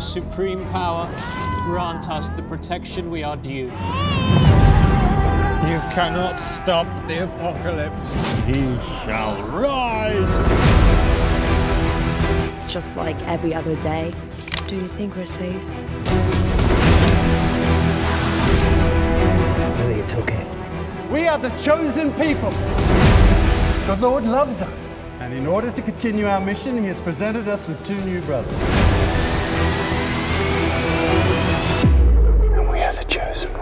supreme power, grant us the protection we are due. You cannot stop the apocalypse. He shall rise! It's just like every other day. Do you think we're safe? Really, it's okay. We are the chosen people. The Lord loves us. And in order to continue our mission, he has presented us with 2 new brothers. And we are the chosen